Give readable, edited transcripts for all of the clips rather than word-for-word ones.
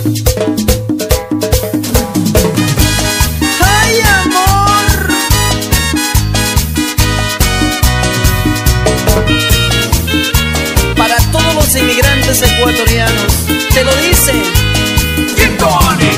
¡Ay, amor! Para todos los inmigrantes ecuatorianos, te lo dice Tony.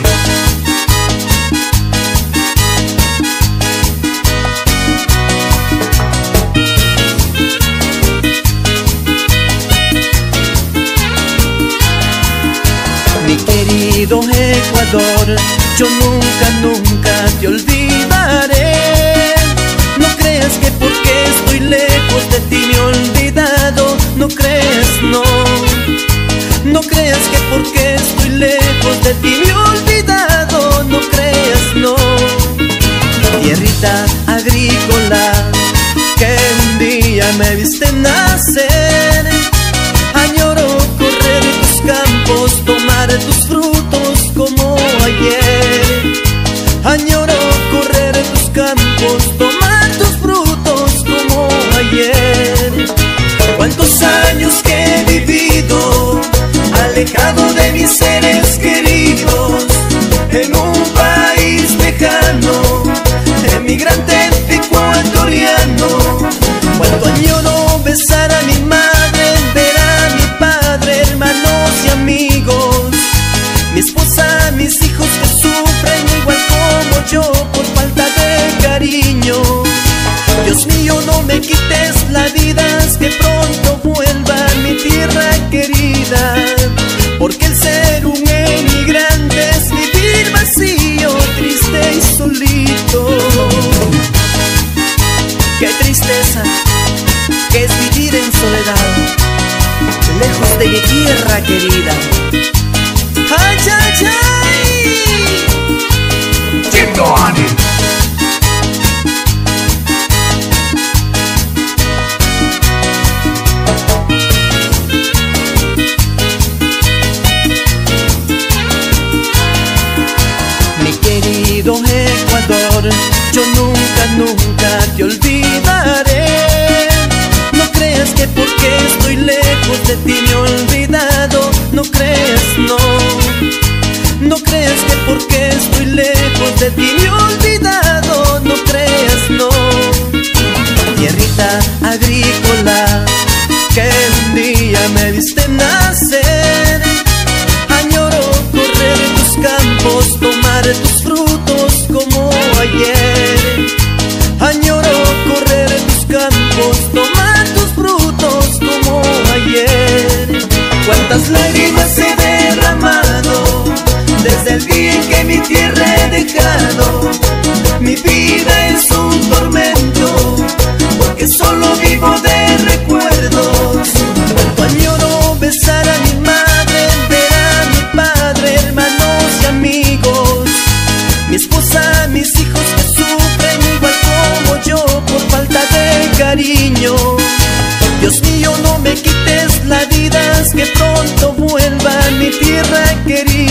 Mi querido Ecuador, yo nunca, nunca te olvidaré. No creas que porque estoy lejos de ti me he olvidado. No creas, no. No creas que porque estoy lejos de ti me he olvidado. No creas, no. Tierrita agrícola que un día me viste nacer, añoro correr tus campos, tomar tus frutos como ayer. Añoro correr tus campos, tomar tus frutos como ayer. Cuántos años que he vivido alejado de mis seres queridos, en un país lejano, emigrante ecuatoriano. Cuánto añoro besar a mi madre, ver a mi padre, hermanos y amigos, mi esposa, mis hijos que sufren igual como yo por falta de cariño. Dios mío, no me quites la vida, haz que pronto vuelva a mi tierra querida, porque el ser un emigrante es vivir vacío, triste y solito. Qué tristeza que es vivir en soledad, lejos de mi tierra querida. ¡Ay, ay, ay! ¡Tony! Mi querido Ecuador, yo nunca, nunca te olvidaré. No creas que porque estoy lejos de ti me he olvidado. No creas, no. No creas que porque estoy lejos de ti me he olvidado. No creas, no. Tierrita agrícola que un día me viste nacer, añoro correr tus campos, tomar tus frutos como ayer. Añoro correr tus campos, tomar tus frutos como ayer. Cuántas lágrimas he derramado desde el día en que mi tierra he dejado. Mi vida es un tormento porque solo vivo de recuerdos. Cuánto añoro besar a mi madre, ver a mi padre, hermanos y amigos, mi esposa, mis hijos que sufren igual como yo por falta de cariño. Dios mío, no me quites la vida, haz que pronto vuelva a mi tierra querida.